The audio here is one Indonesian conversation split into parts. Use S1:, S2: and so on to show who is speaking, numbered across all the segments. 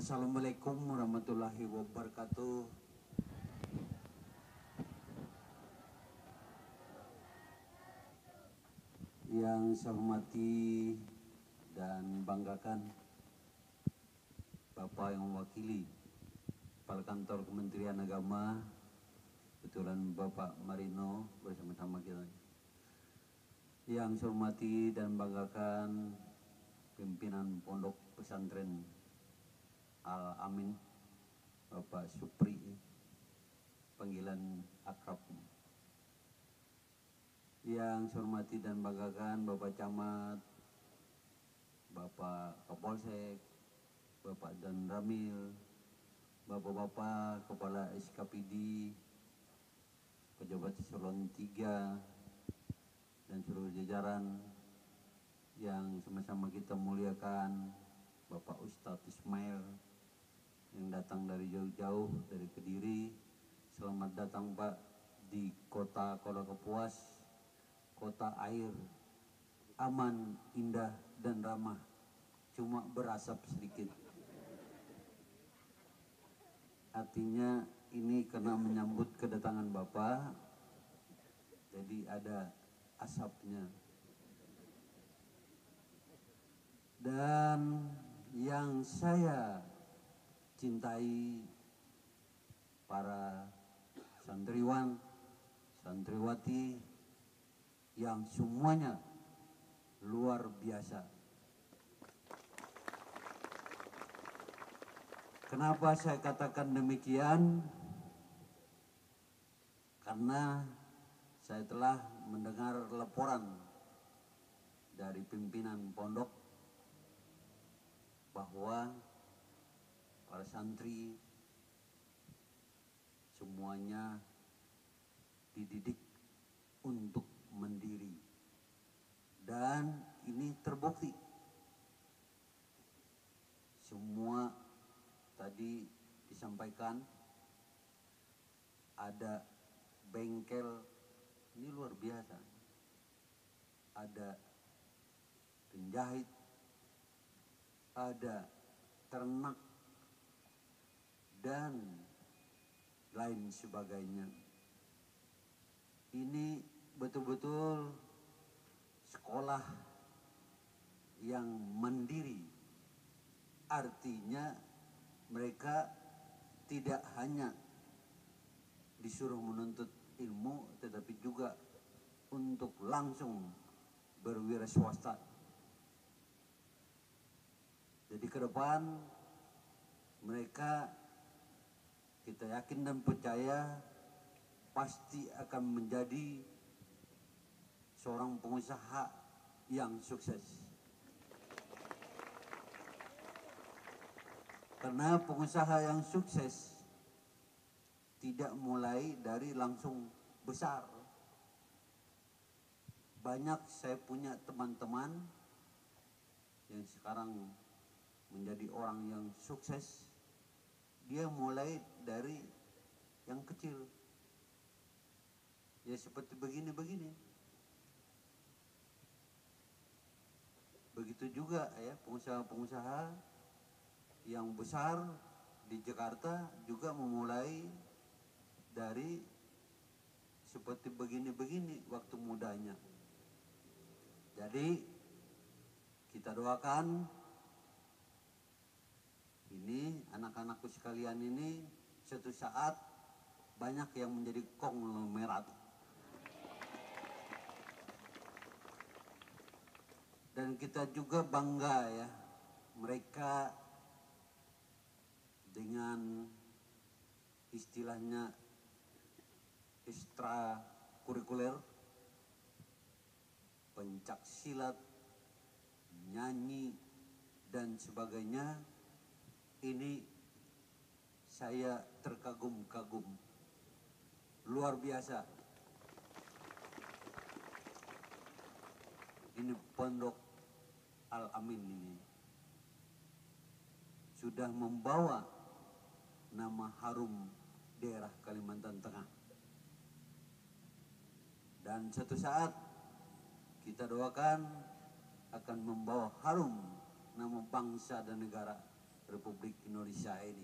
S1: Assalamualaikum warahmatullahi wabarakatuh. Yang saya hormati dan banggakan Bapak yang mewakili Kepala Kantor Kementerian Agama, kebetulan Bapak Marino bersama-sama kita. Yang saya hormati dan banggakan pimpinan Pondok Pesantren Al-Amin, Bapak Supri, panggilan akrab. Yang saya hormati dan banggakan Bapak Camat, Bapak Kapolsek, Bapak Dan Ramil, Bapak-Bapak Kepala SKPD, Pejabat Eselon 3, dan seluruh jajaran yang sama-sama kita muliakan, Bapak Ustadz Ismail yang datang dari jauh-jauh dari Kediri. Selamat datang Pak di kota Kapuas, kota air, aman, indah dan ramah, cuma berasap sedikit. Artinya ini karena menyambut kedatangan Bapak, jadi ada asapnya. Dan yang saya cintai, para santriwan, santriwati yang semuanya luar biasa. Kenapa saya katakan demikian? Karena saya telah mendengar laporan dari pimpinan pondok bahwa para santri semuanya dididik untuk mandiri, dan ini terbukti. Semua tadi disampaikan, ada bengkel, ini luar biasa, ada penjahit, ada ternak, dan lain sebagainya. Ini betul-betul sekolah yang mandiri. Artinya mereka tidak hanya disuruh menuntut ilmu, tetapi juga untuk langsung berwira swasta. Jadi ke depan mereka, kita yakin dan percaya, pasti akan menjadi seorang pengusaha yang sukses. Karena pengusaha yang sukses tidak mulai dari langsung besar. Banyak saya punya teman-teman yang sekarang menjadi orang yang sukses, dia mulai dari yang kecil. Ya seperti begini-begini. Begitu juga ya pengusaha-pengusaha yang besar di Jakarta juga memulai dari seperti begini-begini waktu mudanya. Jadi kita doakan ini anak-anakku sekalian ini suatu saat banyak yang menjadi konglomerat. Dan kita juga bangga ya, mereka dengan istilahnya ekstrakurikuler, pencak silat, nyanyi, dan sebagainya. Ini saya terkagum-kagum, luar biasa. Ini Pondok Al-Amin ini sudah membawa nama harum daerah Kalimantan Tengah. Dan suatu saat kita doakan akan membawa harum nama bangsa dan negara Republik Indonesia ini.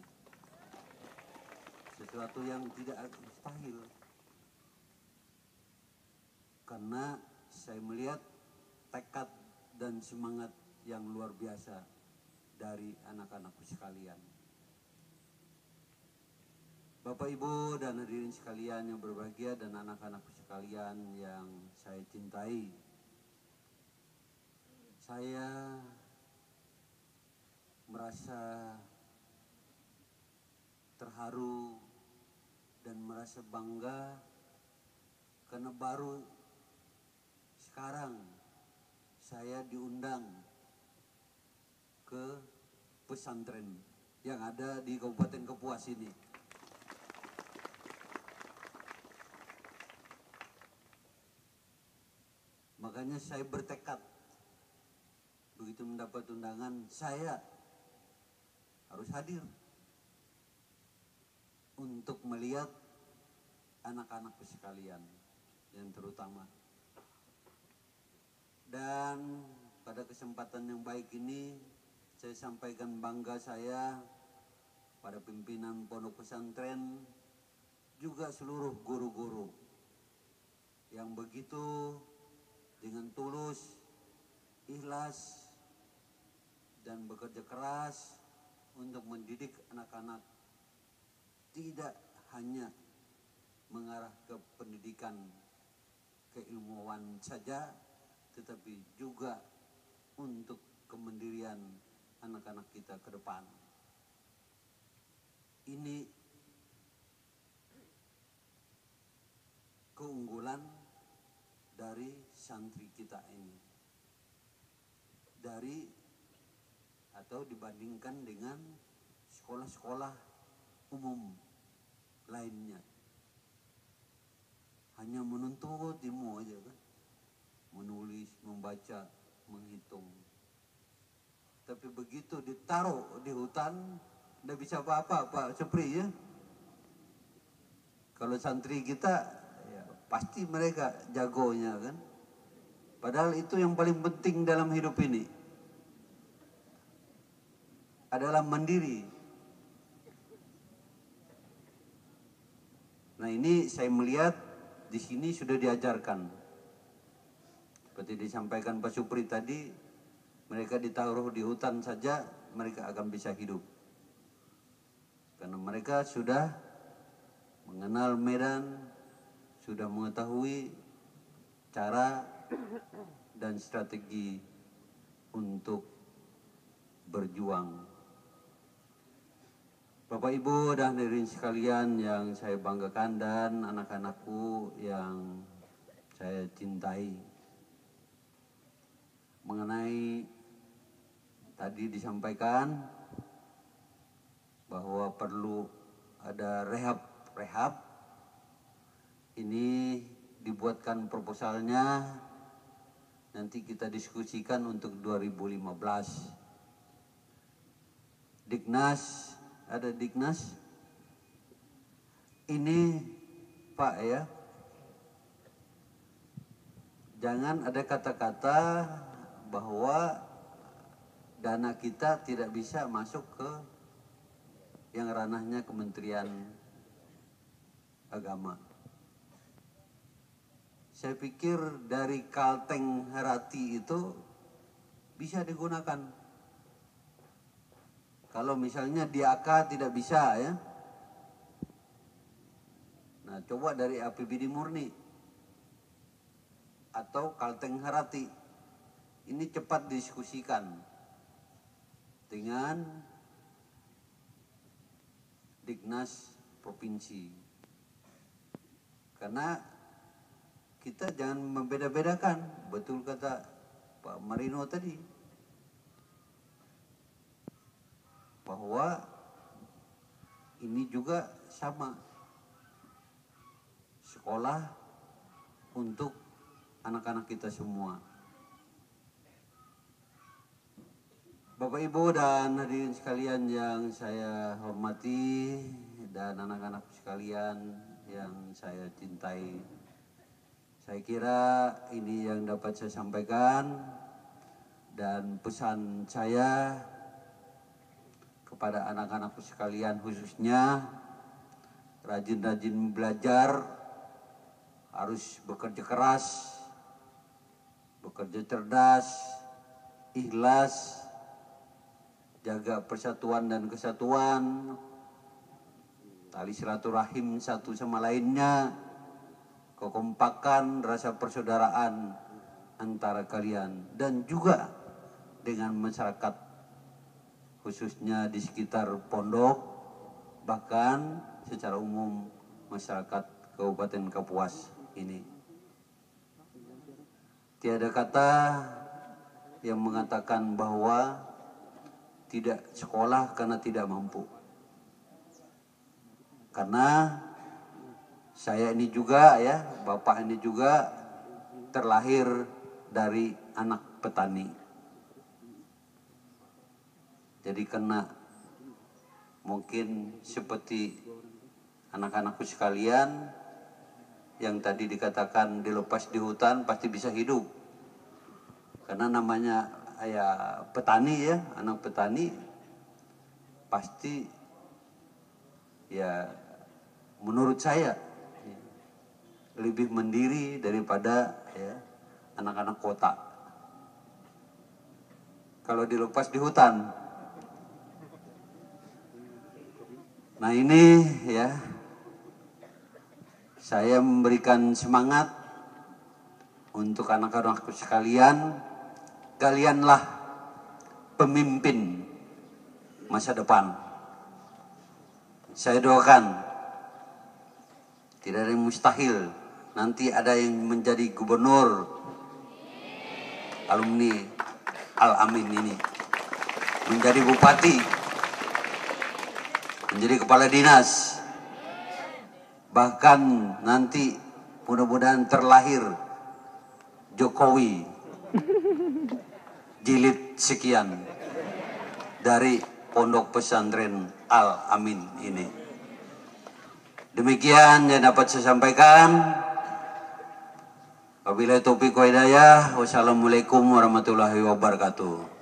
S1: Sesuatu yang tidak mustahil. Karena saya melihat tekad dan semangat yang luar biasa dari anak-anakku sekalian. Bapak Ibu dan hadirin sekalian yang berbahagia dan anak-anakku sekalian yang saya cintai. Saya merasa terharu dan merasa bangga karena baru sekarang saya diundang ke pesantren yang ada di Kabupaten Kapuas ini. Makanya saya bertekad, begitu mendapat undangan, saya harus hadir untuk melihat anak-anakku sekalian yang terutama. Dan pada kesempatan yang baik ini, saya sampaikan bangga saya pada pimpinan pondok pesantren, juga seluruh guru-guru yang begitu dengan tulus, ikhlas, dan bekerja keras untuk mendidik anak-anak tidak hanya mengarah ke pendidikan keilmuan saja, tetapi juga untuk kemandirian anak-anak kita ke depan. Ini keunggulan dari santri kita ini, dari atau dibandingkan dengan sekolah-sekolah umum lainnya. Hanya menuntut ilmu aja kan, menulis, membaca, menghitung. Tapi begitu ditaruh di hutan, tidak bisa apa-apa Pak Supri ya. Kalau santri kita pasti mereka jagonya kan. Padahal itu yang paling penting dalam hidup ini adalah mandiri. Nah ini saya melihat di sini sudah diajarkan. Seperti disampaikan Pak Supri tadi, mereka ditaruh di hutan saja mereka akan bisa hidup. Karena mereka sudah mengenal medan, sudah mengetahui cara dan strategi untuk berjuang. Bapak Ibu dan hadirin sekalian yang saya banggakan dan anak-anakku yang saya cintai. Mengenai tadi disampaikan bahwa perlu ada rehab. Ini dibuatkan proposalnya, nanti kita diskusikan untuk 2015. Dignas, ada Dignas. Ini Pak ya, jangan ada kata-kata bahwa dana kita tidak bisa masuk ke yang ranahnya Kementerian Agama. Saya pikir dari Kalteng Herati itu bisa digunakan. Kalau misalnya di AK tidak bisa ya. Nah coba dari APBD murni atau Kalteng Herati. Ini cepat diskusikan dengan Dignas Provinsi. Karena kita jangan membeda-bedakan, betul kata Pak Marino tadi, bahwa ini juga sama, sekolah untuk anak-anak kita semua. Bapak Ibu dan hadirin sekalian yang saya hormati dan anak-anak sekalian yang saya cintai. Saya kira ini yang dapat saya sampaikan dan pesan saya kepada anak-anakku sekalian, khususnya rajin-rajin belajar, harus bekerja keras, bekerja cerdas, ikhlas, jaga persatuan dan kesatuan, tali silaturahim satu sama lainnya, kekompakan, rasa persaudaraan antara kalian dan juga dengan masyarakat, khususnya di sekitar pondok, bahkan secara umum masyarakat Kabupaten Kapuas ini. Tiada kata yang mengatakan bahwa tidak sekolah karena tidak mampu. Karena saya ini juga ya, bapak ini juga terlahir dari anak petani. Jadi kena mungkin seperti anak-anakku sekalian yang tadi dikatakan dilepas di hutan pasti bisa hidup. Karena namanya ya petani ya, anak petani pasti ya menurut saya lebih mandiri daripada ya anak-anak kota. Kalau dilepas di hutan. Nah ini ya, saya memberikan semangat untuk anak-anakku sekalian. Kalianlah pemimpin masa depan. Saya doakan tidak ada yang mustahil. Nanti ada yang menjadi gubernur alumni Al-Amin ini, menjadi bupati, menjadi kepala dinas, bahkan nanti mudah-mudahan terlahir Jokowi jilid sekian dari pondok pesantren Al-Amin ini. Demikian yang dapat saya sampaikan. Wabillahi taufiq wa hidayah. Wassalamualaikum warahmatullahi wabarakatuh.